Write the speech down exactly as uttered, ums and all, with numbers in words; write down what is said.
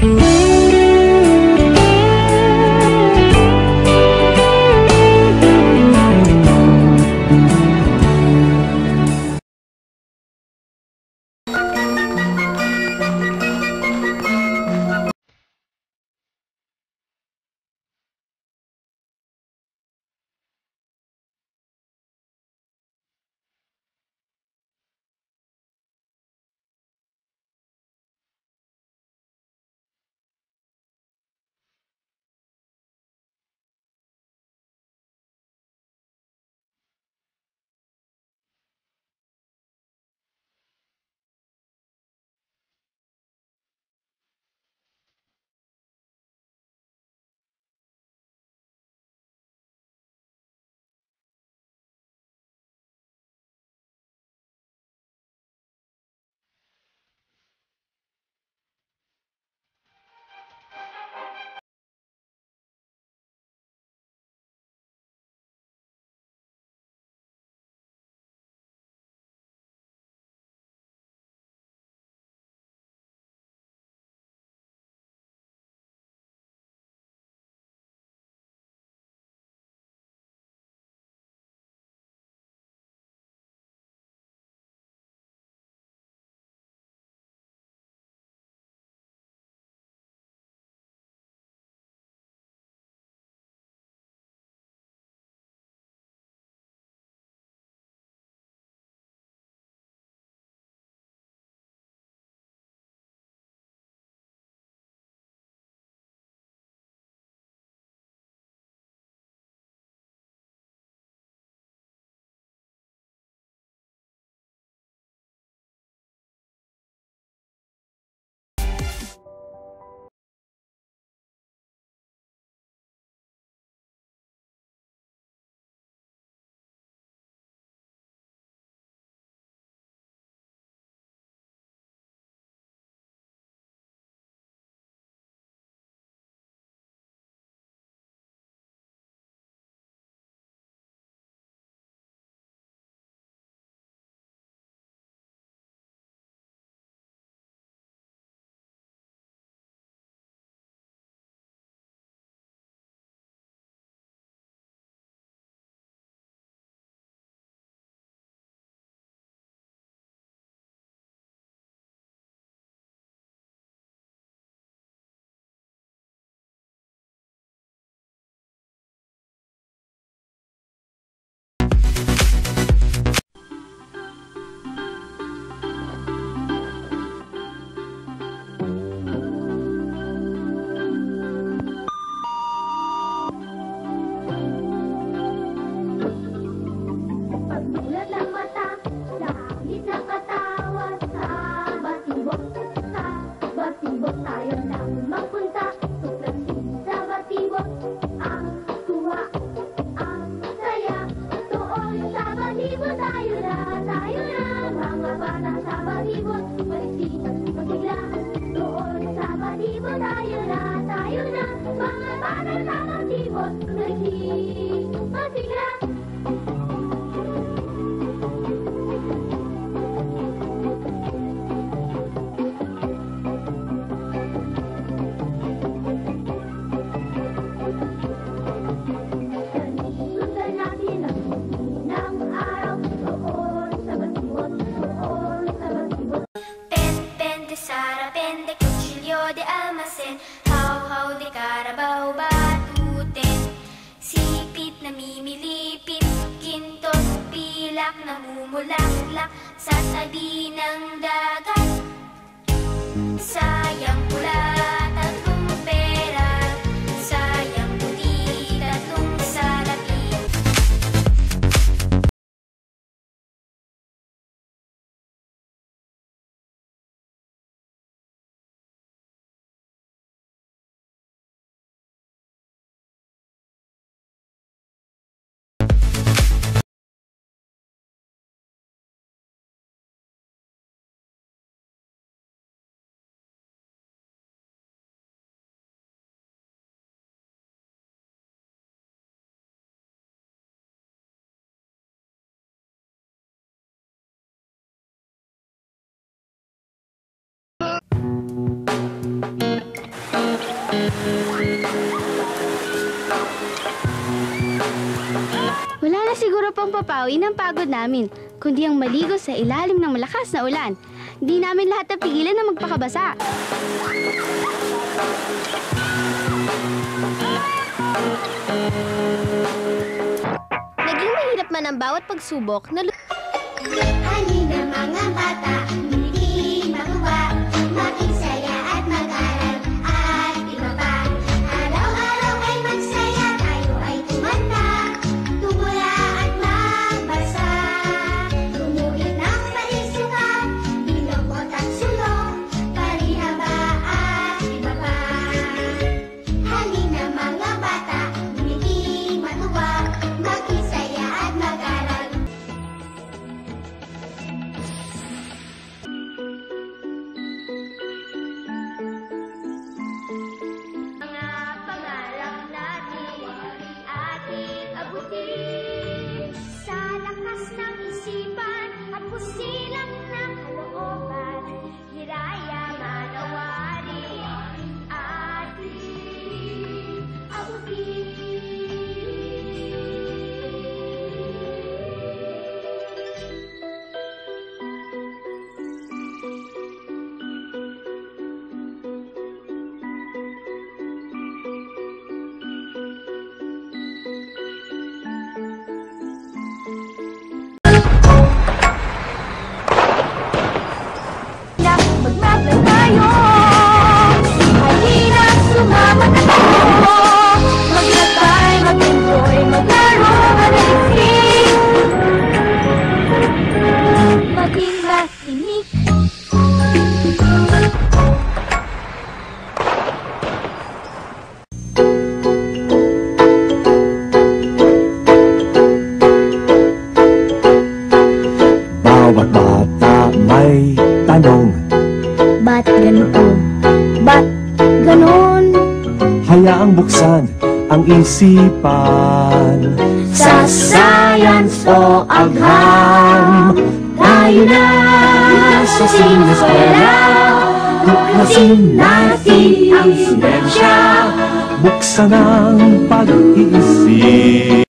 Namumulaklak sa tabi ng dagat. Sayang pula Wala na siguro pang papawi ng pagod namin, kundi ang maligo sa ilalim ng malakas na ulan. Hindi namin lahat napigilan na magpakabasa. Naging mahirap man ang bawat pagsubok na Halina mga bata, hindi matuwa, maging saya at mag-aral at iba pa. Araw-araw ay magsaya, tayo ay tumanda, tumula at magbasa. Tumulit ng palisukat, ilokot at sulong, parihaba at iba pa. Halina mga bata, hindi matuwa, maging saya at mag-aral. Mga pangarap natin, ating abutin. Sa lakas ng isipan at pusilang ng kalooban, hiraya manawari ating abutin. Magmaglan tayo, halina sumama na tayo. Maglatay, mag-enjoy, maglaro, mag-isip, maging makinig. Bawat bata may tanong, Ba't ganito? Ba't ganon? hayaang buksan ang isipan. Sa science o agham, tayo na sa sineskwela. Tuklasin natin ang siyensya. Buksan ang pag-iisip.